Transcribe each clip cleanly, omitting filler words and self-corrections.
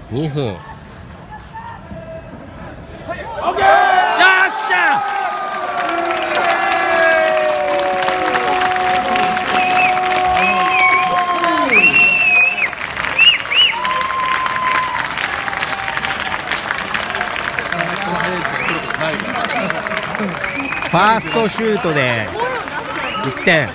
2分。よっしゃ。ファーストシュートで1点。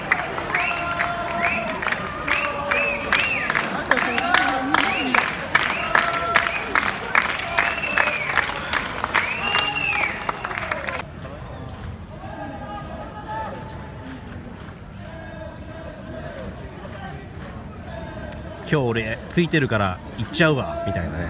今日俺ついてるから行っちゃうわみたいなね。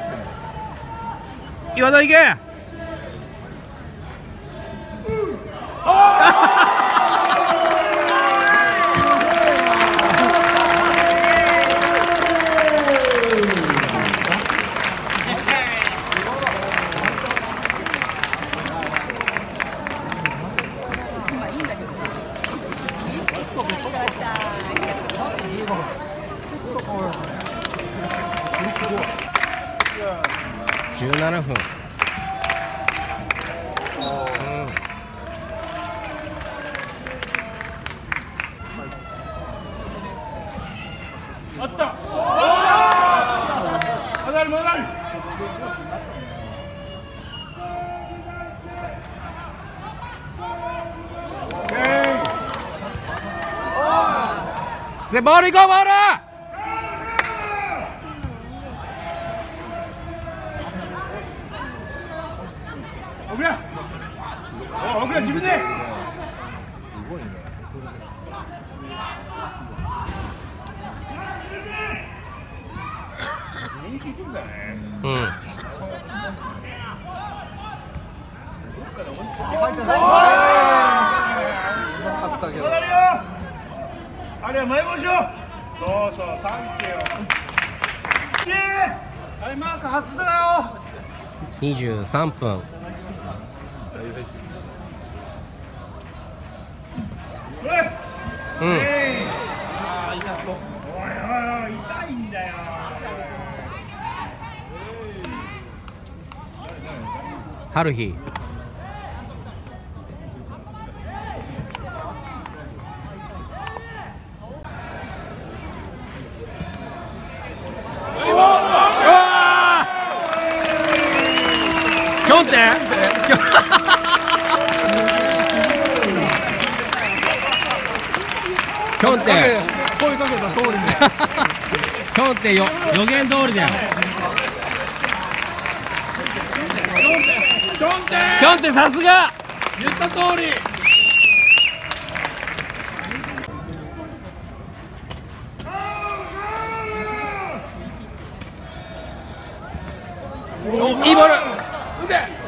岩田行け。17分。 あった。曲がる曲がる。 ボール行こうボール。 奥田。奥田自分で。すごいね。 うん。 あれは前もしよう。そうそう、サンキュー。あれマーク外だよ。 23分。うん。 おいおいおい、痛いんだよ。 春日。キョンテキョンテ声かけた通りにキョンテ予言通りだよ。キョンテさすが。 言った通り。 お、いいボール。 腕。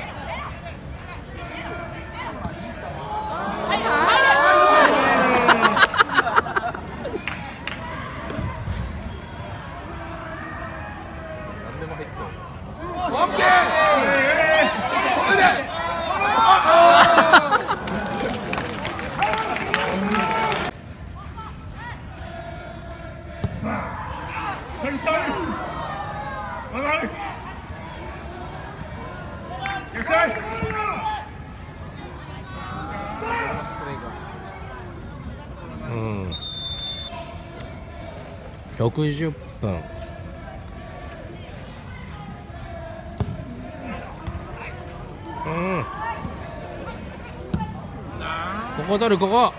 オッケー。腕。 うん。60分。うん。ここ取るここ。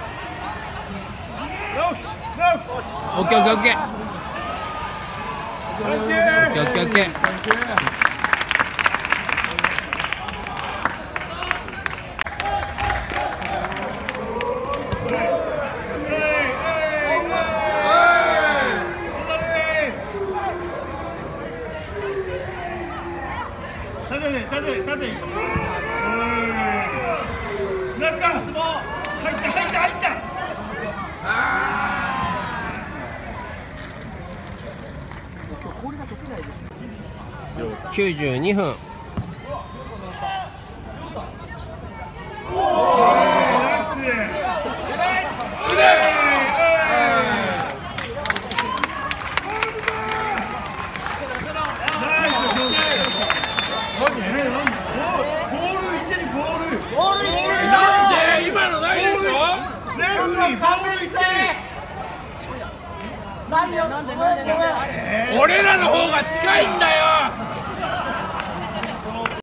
オッケーオッケーオッケー。オッケーオッケーオッケー。92分。 俺らの方が近いんだよ。